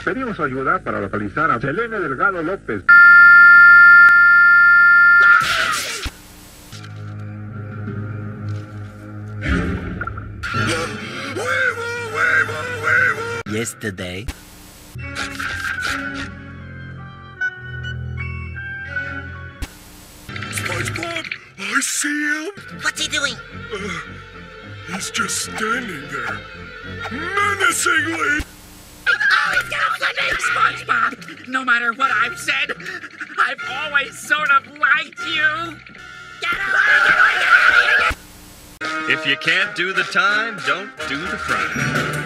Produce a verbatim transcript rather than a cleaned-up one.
Pedimos su ayuda para localizar a Selene Delgado López. Yesterday. Spongebob, I see him. What's he doing? Uh, he's just standing there, menacingly. Oh, he's gonna flip it, SpongeBob! No matter what I've said, I've always sort of liked you. Get away! Get away! Get away! If you can't do the time, don't do the crime.